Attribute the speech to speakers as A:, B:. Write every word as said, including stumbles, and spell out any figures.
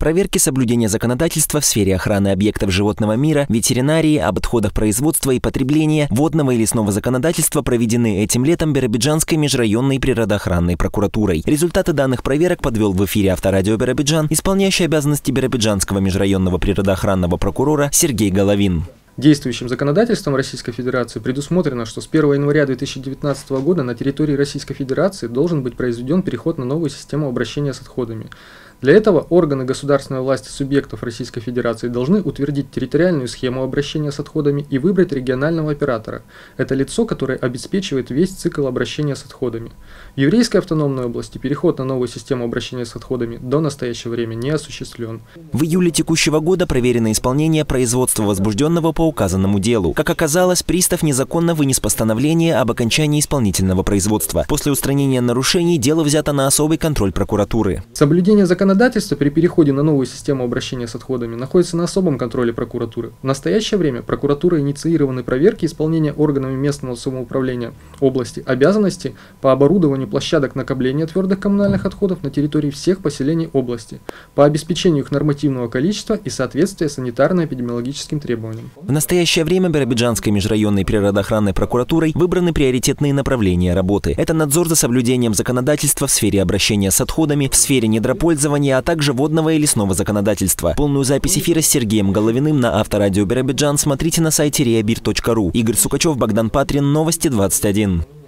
A: Проверки соблюдения законодательства в сфере охраны объектов животного мира, ветеринарии, об отходах производства и потребления, водного и лесного законодательства проведены этим летом Биробиджанской межрайонной природоохранной прокуратурой. Результаты данных проверок подвел в эфире Авторадио Биробиджан исполняющий обязанности Биробиджанского межрайонного природоохранного прокурора Сергей Головин.
B: Действующим законодательством Российской Федерации предусмотрено, что с первого января две тысячи девятнадцатого года на территории Российской Федерации должен быть произведен переход на новую систему обращения с отходами. Для этого органы государственной власти субъектов Российской Федерации должны утвердить территориальную схему обращения с отходами и выбрать регионального оператора. Это лицо, которое обеспечивает весь цикл обращения с отходами. В Еврейской автономной области переход на новую систему обращения с отходами до настоящего времени не осуществлен.
A: В июле текущего года проверено исполнение производства возбужденного по указанному делу. Как оказалось, пристав незаконно вынес постановление об окончании исполнительного производства. После устранения нарушений дело взято на особый контроль прокуратуры.
B: Соблюдение законодательства Законодательство при переходе на новую систему обращения с отходами находится на особом контроле прокуратуры. В настоящее время прокуратура инициированы проверки исполнения органами местного самоуправления области обязанностей по оборудованию площадок накопления твердых коммунальных отходов на территории всех поселений области, по обеспечению их нормативного количества и соответствия санитарно-эпидемиологическим требованиям.
A: В настоящее время Биробиджанской межрайонной природоохранной прокуратурой выбраны приоритетные направления работы. Это надзор за соблюдением законодательства в сфере обращения с отходами, в сфере недропользования, а также водного и лесного законодательства. Полную запись эфира с Сергеем Головиным на Авторадио Биробиджан смотрите на сайте реабир точка ру. Игорь Сукачев, Богдан Патрин, Новости двадцать один.